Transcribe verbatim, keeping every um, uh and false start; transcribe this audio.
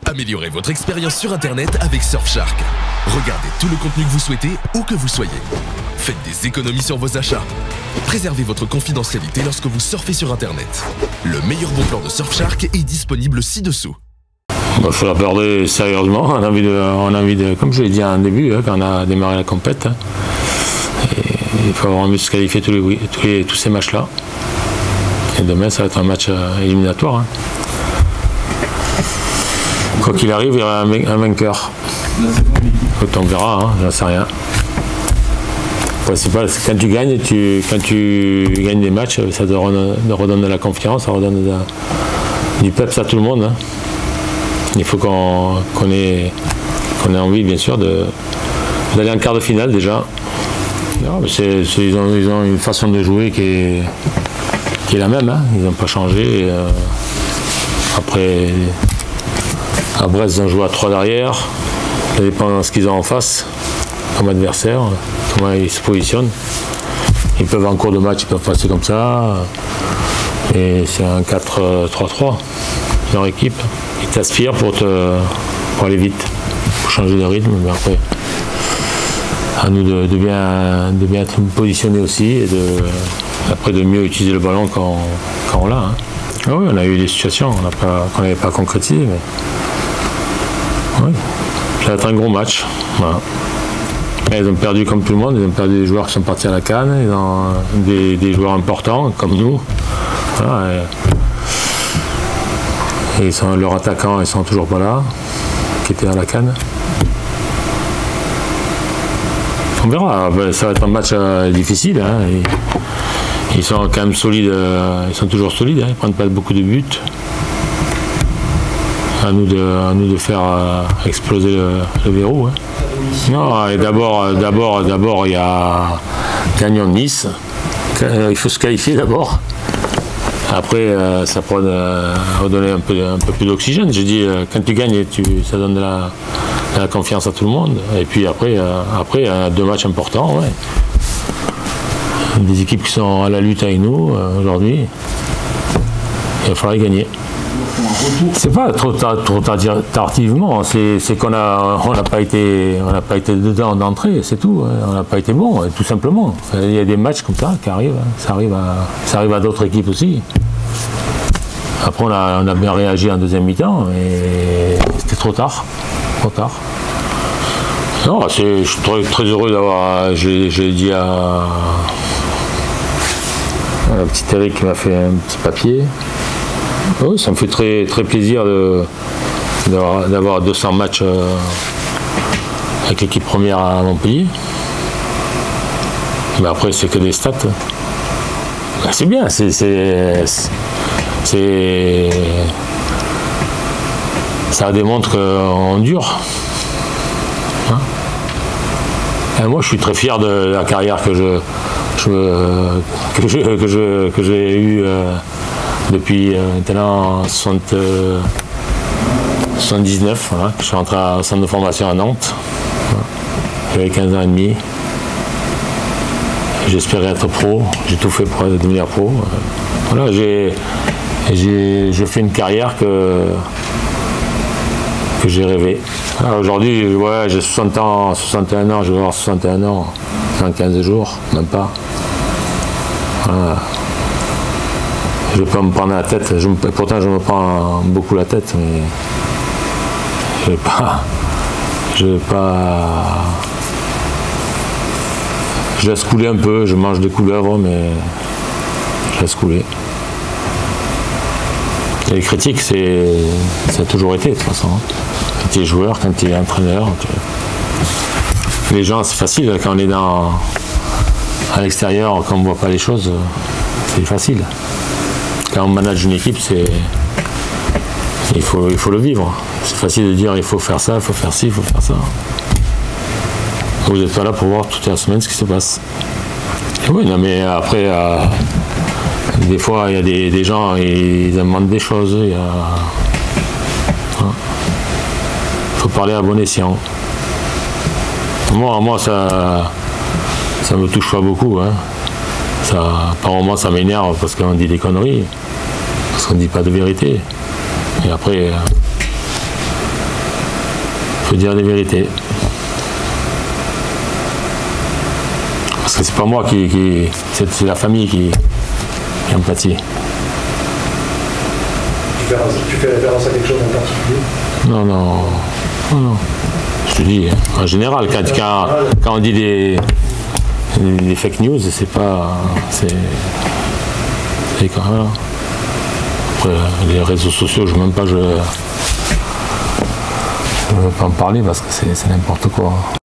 Améliorez votre expérience sur Internet avec Surfshark. Regardez tout le contenu que vous souhaitez, où que vous soyez. Faites des économies sur vos achats. Préservez votre confidentialité lorsque vous surfez sur Internet. Le meilleur bon plan de Surfshark est disponible ci-dessous. Il bah, faut l'aborder sérieusement. On a envie de, on a envie de, comme je l'ai dit en début, hein, quand on a démarré la compète, hein, il faut avoir envie de se qualifier tous, les, tous, les, tous ces matchs-là. Et demain, ça va être un match éliminatoire. Hein. Quoi qu'il arrive, il y aura un, un vainqueur. On verra, hein, j'en sais rien. Le principal, c'est quand tu gagnes, tu, quand tu gagnes des matchs, ça te redonne, redonne de la confiance, ça redonne de la, du peps à tout le monde. Hein. Il faut qu'on qu'on ait, qu'on ait envie, bien sûr, d'aller en quart de finale déjà. Non, mais c'est, c'est, ils, ont, ils ont une façon de jouer qui est, qui est la même. Hein. Ils n'ont pas changé. Et, euh, après, à Brest, ils ont joué à trois derrière. Ça dépend de ce qu'ils ont en face, comme adversaire, comment ils se positionnent. Ils peuvent en cours de match, ils peuvent passer comme ça. Et c'est un quatre trois trois, leur équipe. Ils t'aspirent pour, te, pour aller vite, pour changer de rythme. Mais après, à nous de, de, bien, de bien être positionnés aussi et de, après de mieux utiliser le ballon quand, quand on l'a. Hein. Ah oui, on a eu des situations qu'on n'avait pas concrétisées. Mais... oui. Ça va être un gros match. Voilà. Ils ont perdu comme tout le monde, ils ont perdu des joueurs qui sont partis à la CAN, ils ont des, des joueurs importants comme nous. Voilà, et, et ils sont, leurs attaquants, ils sont toujours pas là, qui étaient à la CAN. On verra, ça va être un match euh, difficile. Hein, ils sont quand même solides, euh, ils sont toujours solides, hein, ils ne prennent pas beaucoup de buts. À nous de, à nous de faire euh, exploser le, le verrou. Hein. Non, et d'abord, d'abord, d'abord, il y a gagnant de Nice. Il faut se qualifier d'abord. Après, euh, ça peut euh, redonner un peu, un peu plus d'oxygène. J'ai dit, euh, quand tu gagnes, tu, ça donne de la, de la confiance à tout le monde. Et puis après, euh, après, il y a deux matchs importants. Ouais. Des équipes qui sont à la lutte avec nous euh, aujourd'hui. Il va falloir y gagner. C'est pas trop, tard, trop tardivement, c'est qu'on n'a on pas été, on n'a pas été dedans d'entrée, c'est tout. On n'a pas été bon, tout simplement. Il y a des matchs comme ça qui arrivent, ça arrive à, ça arrive à d'autres équipes aussi. Après, on a, on a bien réagi en deuxième mi-temps, mais c'était trop tard, trop tard. Non, je suis très, très heureux d'avoir, j'ai dit à, à la petite Eric qui m'a fait un petit papier. Oui, ça me fait très, très plaisir d'avoir deux cents matchs euh, avec l'équipe première à Montpellier. Mais après, c'est que des stats. Ben, c'est bien, c'est, c'est, c'est, ça démontre qu'on dure. Hein? Et moi, je suis très fier de la carrière que je, je, que je, que je, que j'ai eue. Euh, Depuis euh, maintenant soixante, euh, soixante-dix-neuf, voilà, je suis rentré au centre de formation à Nantes. Voilà. J'avais quinze ans et demi. J'espérais être pro, j'ai tout fait pour devenir pro. Voilà, j'ai fait une carrière que, que j'ai rêvé. Aujourd'hui, ouais, j'ai soixante ans, soixante et un ans, je vais avoir soixante et un ans dans quinze jours, même pas. Voilà. Je ne vais pas me prendre la tête, je me, pourtant je me prends beaucoup la tête, mais je ne vais pas, je vais pas, je laisse couler un peu, je mange des couleuvres, mais je laisse couler. Et les critiques, c'est, ça a toujours été de toute façon. Quand tu es joueur, quand tu es entraîneur, tu... les gens, c'est facile quand on est dans, à l'extérieur, quand on ne voit pas les choses, c'est facile. Quand on manage une équipe, c'est il faut, il faut le vivre. C'est facile de dire il faut faire ça, il faut faire ci, il faut faire ça. Vous n'êtes pas là pour voir toute la semaine ce qui se passe. Et oui, non, mais après, euh, des fois, il y a des, des gens, ils demandent des choses. Il a... hein. faut parler à bon escient. Moi, moi ça ça me touche pas beaucoup. Hein. Ça, par moments, ça m'énerve parce qu'on dit des conneries, parce qu'on ne dit pas de vérité. Et après, faut dire des vérités. Parce que c'est pas moi qui, qui c'est la famille qui, qui en pâtit. Tu fais référence à quelque chose en particulier? Non, non, non, non. Je te dis, en général, quand, quand, quand on dit des, des fake news, c'est pas, c'est, c'est quand même. Après, les réseaux sociaux, je ne même pas, je, je veux pas en parler parce que c'est n'importe quoi.